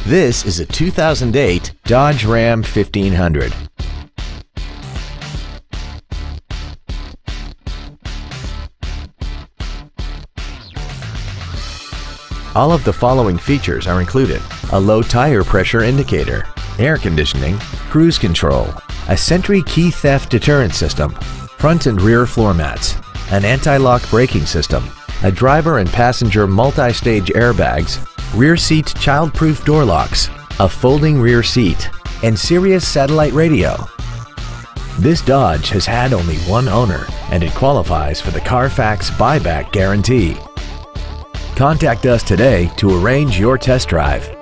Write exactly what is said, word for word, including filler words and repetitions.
This is a two thousand eight Dodge Ram fifteen hundred. All of the following features are included: a low tire pressure indicator, air conditioning, cruise control, a Sentry key theft deterrent system, front and rear floor mats, an anti-lock braking system, a driver and passenger multi-stage airbags, rear seat child-proof door locks, a folding rear seat, and Sirius satellite radio. This Dodge has had only one owner and it qualifies for the Carfax buyback guarantee. Contact us today to arrange your test drive.